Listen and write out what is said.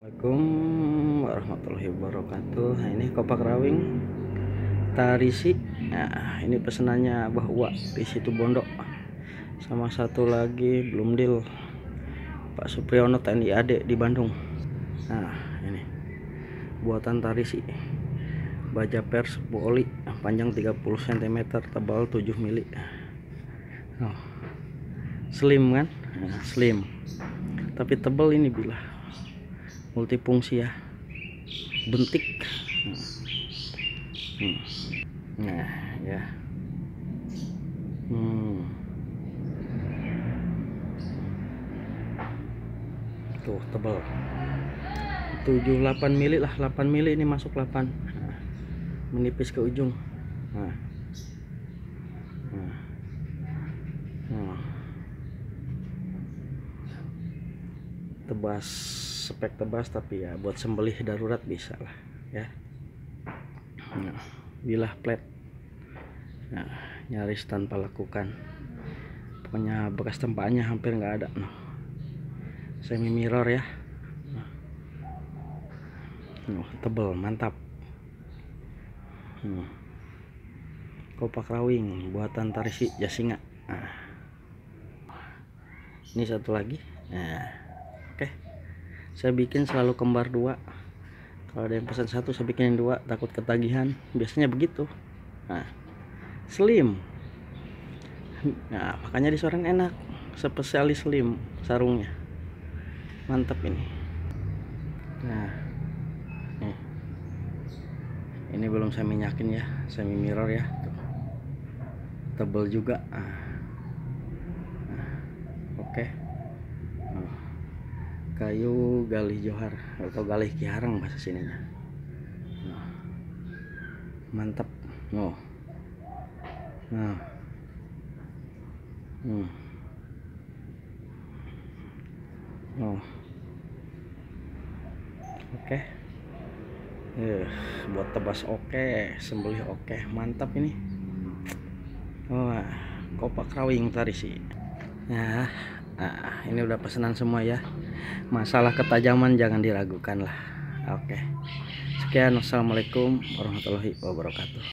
Assalamualaikum warahmatullahi wabarakatuh. Nah, ini kopak rawing Tarisi. Nah, ini pesenannya Abah Uwa di situ Bondo. Sama satu lagi belum deal, Pak Supriyono TNI AD di Bandung. Nah, ini buatan Tarisi, baja pers oli, panjang 30 cm, tebal 7 mili. Oh, slim kan? Nah, slim tapi tebal, ini bilah multifungsi ya, bentik. Nah ya, tuh tebal 78 mili lah, 8 mili ini masuk 8. Nah, menipis ke ujung. Nah. Tebas, spek tebas, tapi ya buat sembelih darurat bisa lah ya. Nah, bilah plat, nah, nyaris tanpa lakukan, pokoknya bekas tempaannya hampir nggak ada. Nah, semi mirror ya. Nah, tebel, mantap. Kopak rawing buatan Tarisi Jasinga. Nah, ini satu lagi. Nah, oke, saya bikin selalu kembar 2. Kalau ada yang pesan 1, saya bikinin 2, takut ketagihan, biasanya begitu. Nah, slim. Nah, makanya disorang enak, spesialis slim sarungnya, mantap ini. Nah, ini belum saya minyakin ya, semi mirror ya, tebel juga. Oke. Kayu galih johar atau galih kiharang bahasa sininya. Mantap. Oh. Nah. Oh. Oke. Buat tebas oke, sembelih oke, mantap ini. Wah, kopak rawing Tarisi. Ya, nah, ini udah pesanan semua ya. Masalah ketajaman jangan diragukan lah. Oke. Sekian, wassalamualaikum warahmatullahi wabarakatuh.